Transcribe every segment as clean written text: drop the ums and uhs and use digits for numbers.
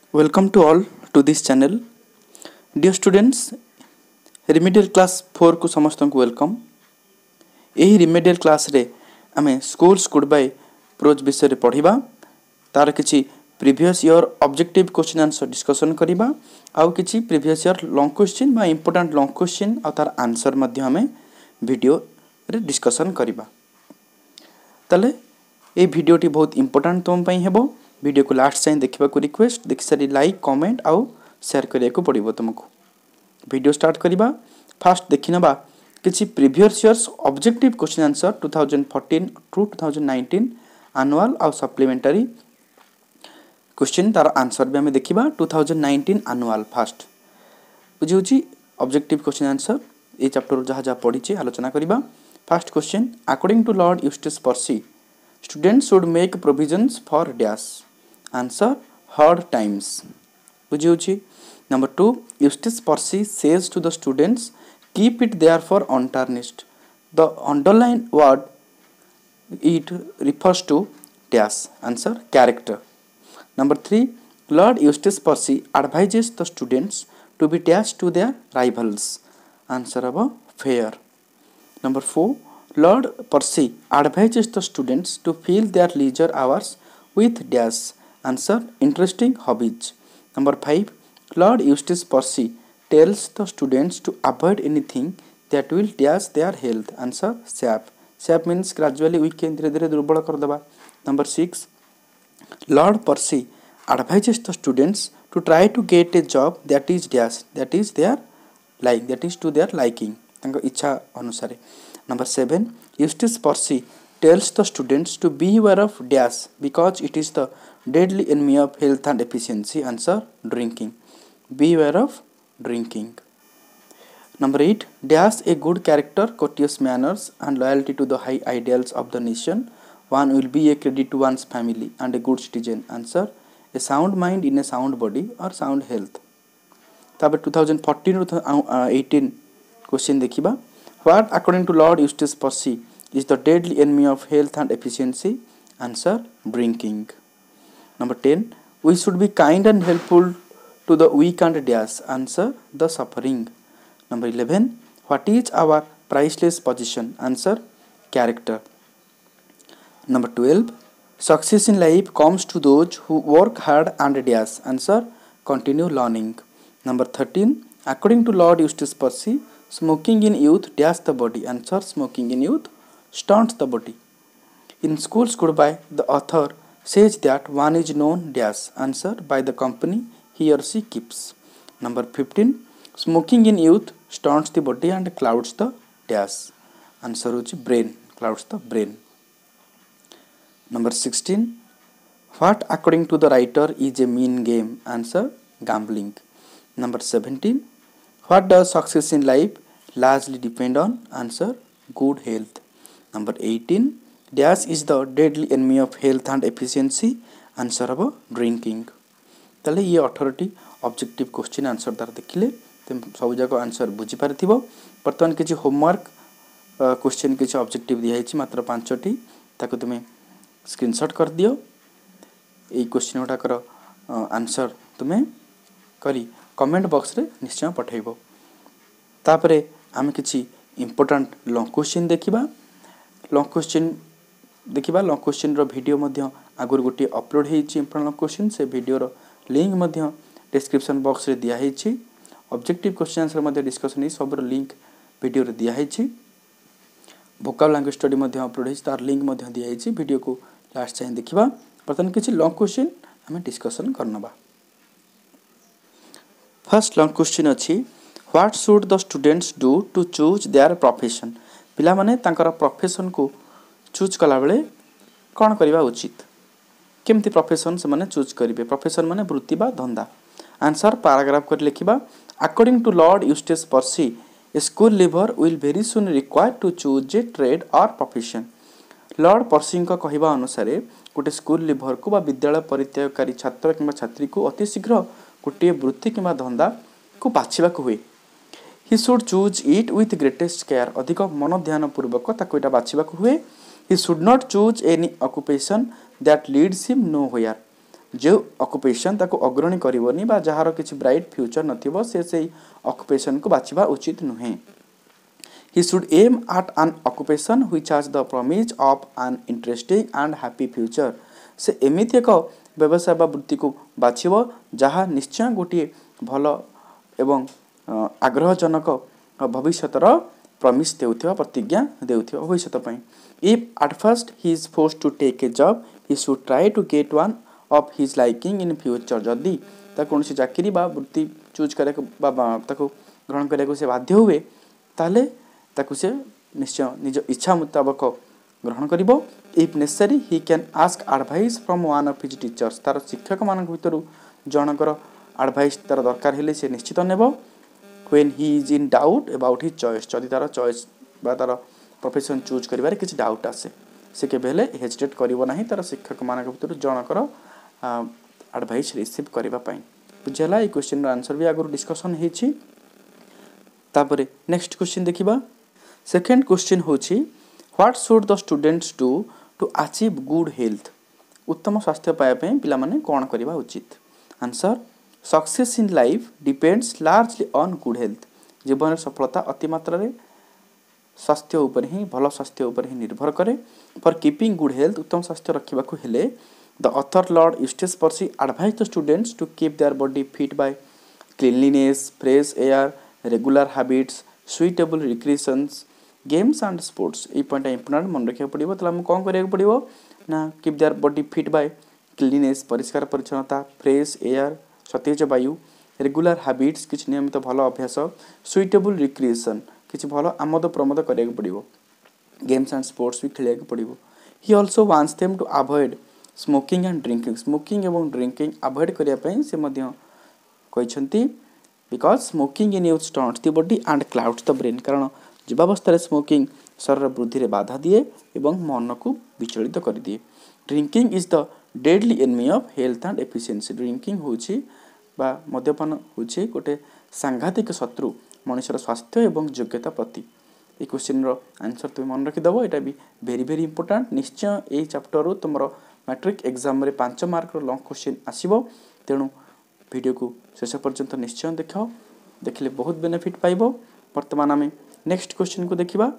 Welcome to all to this channel. Dear students, remedial class 4 को समस्त को welcome. यही remedial class रे आमे schools goodbye प्रोज विषय रे पढ़िबा तार किछि previous year objective question answer discussion करिबा आउ किछि प्रीवियस ईयर लॉन्ग क्वेश्चन बा इंपोर्टेंट लॉन्ग क्वेश्चन आ तार आंसर मध्ये हमें वीडियो रे डिस्कशन करिबा। तले ए वीडियोटी बहुत इंपोर्टेंट तुम पई हेबो। वीडियो को लास्ट जाए देखा को रिक्वेस्ट देखि सारी लाइक कमेंट आउ शेयर करिया को पड़िबो तुमको। वीडियो स्टार्ट करिबा। फास्ट देखि नबा किछि previous years objective question answer 2014 to 2019 annual आउ सप्लीमेंटरी क्वेश्चन तार आंसर भी हमें देखिबा। 2019 एनुअल फास्ट बुझिउची ऑब्जेक्टिव क्वेश्चन आंसर ए चैप्टर जहा जहा पढिछि आलोचना करिबा। First question according to Lord Eustace Percy students should make provisions for dash answer hard times बुझिउछि। Number 2 Eustace Percy says to the students keep it there for untarnished the underlined word it refers to dash answer character. Number 3 Lord Eustace Percy advises the students to be dash to their rivals answer of fair. Number 4 Lord Percy advises the students to fill their leisure hours with dash answer interesting hobbies. Number 5 Lord Eustace Percy tells the students to avoid anything that will dash their health answer sap. Sap means gradually weaken धीरे धीरे दुर्बल कर देबा. Number 6 Lord Percy advises the students to try to get a job that is dash that is their like that is to their liking तांको इच्छा अनुसार. Number 7 Eustace Percy tells the students to beware of dash because it is the deadly enemy of health and efficiency answer drinking. Beware of drinking. Number 8 dash a good character, courteous manners and loyalty to the high ideals of the nation. One will be a credit to one's family and a good citizen answer a sound mind in a sound body or sound health. तापर 2014 to 18 question देखिबा. What according to Lord Eustace Percy is the deadly enemy of health and efficiency answer drinking. Number 10 we should be kind and helpful to the weak and dash answer the suffering. Number 11 what is our priceless possession answer character. Number 12 success in life comes to those who work hard and dash answer continue learning. Number 13 according to Lord Eustace Percy smoking in youth dash the body answer smoking in youth stunts the body. In Schools Goodbye the author says that one is known dash answer by the company he or she keeps. Number 15 smoking in youth stunts the body and clouds the dash answer which brain clouds the brain. Number 16 what according to the writer is a mean game answer gambling. Number 17 what does success in life largely depend on answer good health. Number 18 dash is the deadly enemy of health and efficiency answer of drinking. तले ये 18टी objective question answer तार देखिले तुम सब जाक answer बुझी पारथिबो. वर्तमान किछि होमवर्क क्वेश्चन किछि ऑब्जेक्टिव दिया हिछि मात्र 5टी ताको तुमे स्क्रीनशॉट कर दियो. ए क्वेश्चन उठाकर आंसर तुमे करी कमेंट बॉक्स रे निश्चय पठाइबो. तापरे आमे किछि इंपोर्टेंट लॉन्ग क्वेश्चन देखिबा. लॉन्ग क्वेश्चन देखिबा. लॉन्ग क्वेश्चन रो वीडियो मध्ये आगुर गोटी अपलोड हेछि इंपोर्टेंट लॉन्ग क्वेश्चन से वीडियो रो लिंक मध्ये डिस्क्रिप्शन बॉक्स रे दिया हेछि. ऑब्जेक्टिव क्वेश्चन आंसर मध्ये डिस्कशन ही सब रो लिंक वीडियो रे दिया हेछि. वोकैब लैंग्वेज स्टडी मध्ये अपलोड हेछि तार लिंक मध्ये दिया हेछि. वीडियो को लास्ट जाय देखिबा. प्रथम किछि लॉन्ग क्वेश्चन हमें डिस्कशन करनबा. फर्स्ट लॉन्ग क्वेश्चन अछि What should the students do to choose their profession? पिला माने तांकर प्रोफेशन को चूज कला बेले कोन करिबा उचित केमती प्रोफेशन से माने चूज करिवे. प्रोफेशन माने वृत्ति बा धंदा. आंसर पैराग्राफ कर लिखिबा. According to Lord Eustace Percy a school leaver will very soon require to choose a trade or profession. Lord Percy का कहिबा अनुसार गोटे स्कूल लिभर को बा विद्यालय परित्यागकारी छात्र किंबा छात्री को अति शीघ्र गोटे वृत्ति किंबा धंदा को बाछिबा को हुए. He should choose it with greatest care. अधिक मन ध्यान पूर्वक ताको एटा बाछिबा को हुए. He should not choose any occupation that leads him nowhere. जो ऑक्युपेशन ताको अग्रणी करबोनी बा जहार किछि ब्राइट फ्यूचर नथिबो से ऑक्युपेशन को बाछिबा उचित नुहे। He should aim at an occupation which has the promise of an interesting and happy future. से एमिति एक व्यवसाय बा वृत्ति को बाछिबो जहा निश्चय गोटे भल एवं आग्रहजनक भविष्यतर प्रमिस देउथिबा प्रतिज्ञा देउथिबा भविष्यत पई। If at first he is forced to take a job, he should try to get one of his liking in future. जदि ता कोनसी चाकरी बा वृत्ति चूज करे बा ताको ग्रहण करे को से बाध्य हुए ताले ताकु से निश्चय निज इच्छा मुताबक ग्रहण करिवो। If necessary he can ask advice from one of his teachers. तार शिक्षक मानक भितरु जनकर एडवाइस तार दरकार हेले से निश्चित नेबो। When he is in doubt about his choice, जदि तार चॉइस बा तार प्रोफेशन चूज करिवार किछि डाउट आसे से केबेले हेजिटेट करिवो नाही तार शिक्षक मानक भितरु जनकर एडवाइस रिसीव करिवा पई। बुझला ए क्वेश्चन रो आंसर भी आगु डिस्कशन हेछि। तापरे नेक्स्ट क्वेश्चन देखिबा। सेकेंड क्वेश्चन होछि what should the students do to achieve good health. उत्तम स्वास्थ्य पाया पे पिला माने कोन करिवा उचित। Answer success in life depends largely on good health. जीवन सफलता अति मात्रा रे स्वास्थ्य ऊपर ही भल स्वास्थ्य ऊपर ही निर्भर करे। फॉर कीपिंग गुड हेल्थ उत्तम स्वास्थ्य रखिबा को हेले the author Lord Eustace Percy advise the students to keep their body fit by cleanliness, fresh air, regular habits, suitable recreations, games and sports. ये पॉइंट इंपोर्टेंट मन रखा पड़ो। तो आम कौन करा पड़ो ना keep their body fit by cleanliness परिष्कार परिच्छन्नता, फ्रेश एयर सतेज वायु, रेगुलर हैबिट्स किसी नियमित भल अभ्यास, सुइटेबल रिक्रिएशन किसी भल आमोद प्रमोद करा पड़ो, गेम्स एंड स्पोर्ट्स भी खेल पड़ो। He also wants them to avoid smoking and drinking. Smoking एवं ड्रिंकिंग अवॉइड करने से कहते because smoking in youth stunts the body and clouds the brain. कारण युवावस्था स्मोकिंग शरीर वृद्धि में बाधा दिए एवं मन को विचलित कर दिए। Drinking is the deadly enemy of health and efficiency. Drinking होची बा मद्यपान होची गोटे सांघातिक शत्रु मनुष्यर स्वास्थ्य एवं योग्यता प्रति। ये क्वेश्चन रो आंसर तुम मन रखिदेव। यहाँ भी वेरी वेरी इंपोर्टेंट। निश्चय ये चैप्टर तुम मैट्रिक एग्जाम रे 5 मार्क लॉन्ग क्वेश्चन आसीबो। तेणु वीडियो को शेष पर्यंत निश्चय देख, देखिले बहुत बेनिफिट पाइबो। वर्तमान आम नेक्स्ट क्वेश्चन को देखिबा।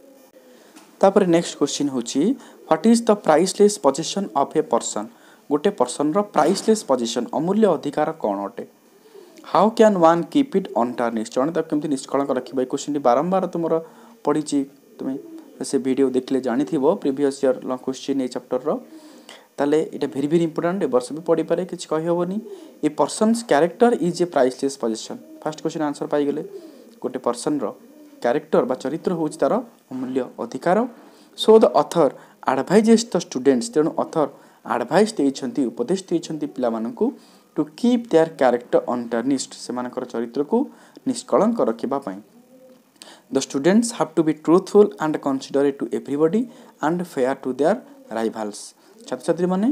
तापर नेक्स्ट क्वेश्चन होची what is the priceless position of a person. गोटे पर्सन रो प्राइसलेस पोजीशन अमूल्य अधिकार कौन अटे। How can one keep it untarnished. जण तक केमती निष्कलंक रखिबा। ए क्वेश्चन बारंबार तुमरो पढिची, तुम से वीडियो देखले जानिथिबो प्रीवियस ईयर लॉन्ग क्वेश्चन ए चैप्टर रो। ताले इटा वेरी वेरी इंपोर्टेंट। ए वर्ष भी पढ़ी पारे किछ कहि होबनी। A person's character is a priceless position. First question answer पाई गेले। गोटे पर्सन रो कैरेक्टर बा चरित्र होची तार अमूल्य अधिकार। So the author advises the students. तेणु ऑथर एडवाइस देइछंती, उपदेश देइछंती पिला मानकू to keep their character untarnished. से मानकर चरित्र को निष्कलंक रखिबा पई। The students have to be truthful and considerate to everybody and fair to their rivals. छात्र छात्री माने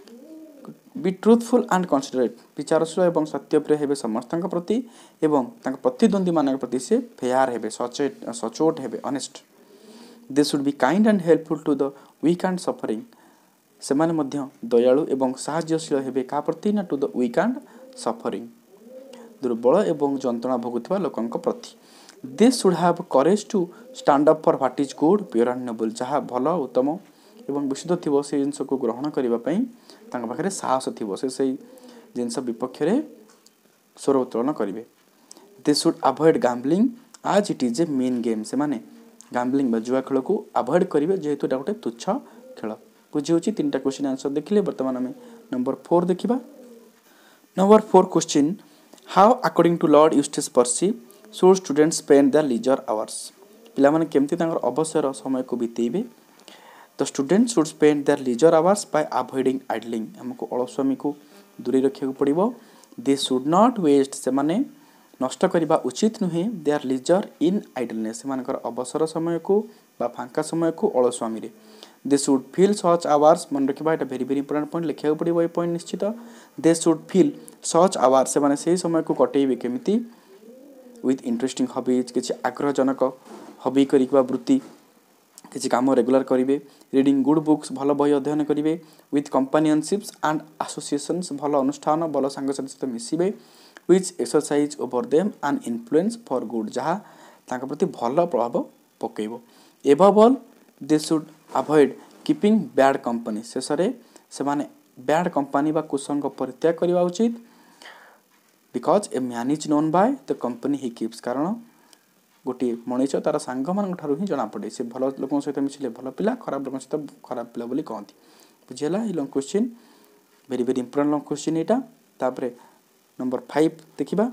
बी ट्रूथफुल एंड कंसिडरेट विचारशील एवं सत्यप्रिय हेबे समस्त प्रति एवं तांक प्रतिद्वंदी मानक प्रति से फेयर हेबे, सचोट हेबे, honest. They should be kind and helpful to the weak and suffering. से माने मध्य दयालु एवं साहाय्यशील हेबे का प्रति ना to the weak and suffering, दुर्बल एवं जंत्रणा भोगुथिबा लोकंक प्रति। They should have courage to stand up for what is good, pure and noble. जहाँ भल, उत्तम एवं विशुद्ध थी से जिनस को ग्रहण करने पाखे साहस थी से जिनस विपक्ष में स्वर उत्तोलन करेंगे। They should avoid gambling as it is a mean game. से माने गैम्बलिंग जुआ खेल को अवॉइड करेंगे जेहेतु गोटे तुच्छ खेल। बुझी 3टा क्वेश्चन आंसर देखिले। बर्तमान आम नंबर 4 देखा। Number 4 question how according to Lord Eustace Percy should students spend their leisure hours. पिला माने केमती तांकर अवसर समय को बितेबे। The student should spend their leisure hours by avoiding idling. हमको अलस्वामी को दूरी रखा पड़ो। They should not waste. से माने नष्ट करने उचित नुहे देयर लीजर इन आइडलनेस। से अवसर समय को बा फांका समय को अलस्वामी रे। They should feel such hours. मन रखा यहाँ वेरी वेरी इंपोर्टेंट पॉइंट लिखा पड़ो। ये पॉइंट निश्चित। They should feel such hours. से माने से समय को कटेबे केमिति विथ इंटरेस्टिंग हॉबीज, किसी आग्रहजनक हॉबी करवा वृत्ति किसी काम रेगुलर करेंगे रीडिंग गुड बुक्स भल बही अध्ययन करेंगे विथ कंपानियनशिप्स एंड एसोसिएशंस भल अनुष्ठान भल सांग सहित मिसबे which exercise over them and influence for good जहाँ तांका प्रति भल प्रभाव पकेबो above all they should avoid keeping bad company शेष से माने बैड कंपनी बा कुसंग परित्याग करवा उचित because a man is known by the company he keeps कारण गोटे मनीष तार सांग मान ही जना पड़े से भल लोक सहित मिसिले भल पिला खराब लोक सहित खराब पिला बोली कहती बुझीगला ये long question very very important long question यहाँ तापर नंबर 5 देखिबा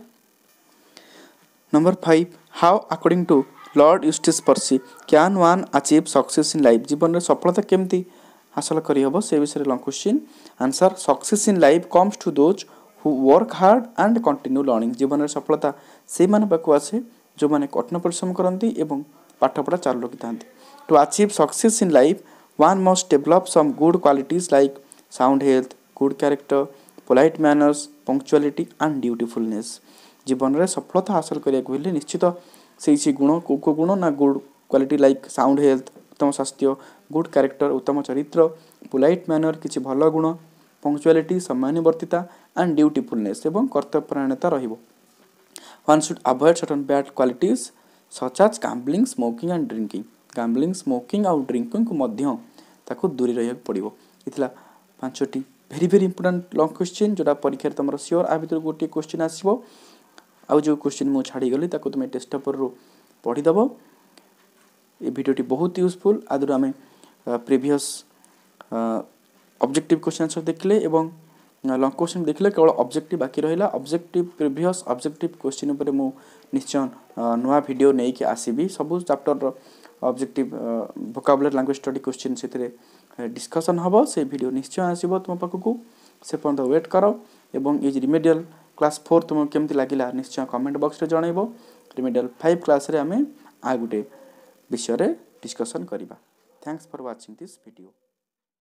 number 5 how according to Lord Eustace Percy can one achieve success in life जीवन में सफलता केमती हासिल करी हबो से विषय long question answer success in life comes to those who work hard and continue learning जीवन में सफलता से माने पाखु आसे जो माने कठिन परिश्रम करती एवं पाठपढ़ा चालू रखी था to achieve success in life one must develop some good qualities like sound health good character polite manners punctuality and dutifulness जीवन में सफलता हासिल करने निश्चित से गुण को गुण ना good quality like sound health उत्तम स्वास्थ्य गुड कैरेक्टर उत्तम चरित्र पोलाइट मैनर किसी भल गुण पंक्चुअलिटी सम्मानवर्तिता एंड ड्यूटीफुलनेस एवं कर्तव्यपरायणता रहिबो one should avoid certain bad qualities such as gambling smoking and drinking gambling smoking आउ ड्रिंकिंग को मध्य ताको दूरी रहिया पड़िबो इतला पांचटी very very important long question जोटा परीक्षा तुम सियोर आ भीतर गोटे क्वेश्चन आसो आउ जो क्वेश्चन मुझे छाड़ी गली ताको तुम टेस्ट पेपर रो पढ़ीदेव ये वीडियोटी बहुत यूजफुल आदि आम प्रीवियस ऑब्जेक्टिव क्वेश्चन आंसर देखले एवं लॉन्ग क्वेश्चन देखले केवल ऑब्जेक्टिव बाकी रहिला ऑब्जेक्टिव प्रीवियस ऑब्जेक्टिव क्वेश्चन ऊपर मु निश्चय नुआ वीडियो नहीं कि आसीबी सब chapter objective vocabulary language study question से डिस्कशन हम से वीडियो निश्चय आसो तुम पाखक से पर्यंत वेट कर एवं ये रिमेडियल क्लास 4 तुम केमती लगिला निश्चय कमेंट बॉक्स रे जनइबो रिमेडियल 5 क्लास रे आमे आ गुटे विषय रे डिस्कशन करिबा thanks for watching this video.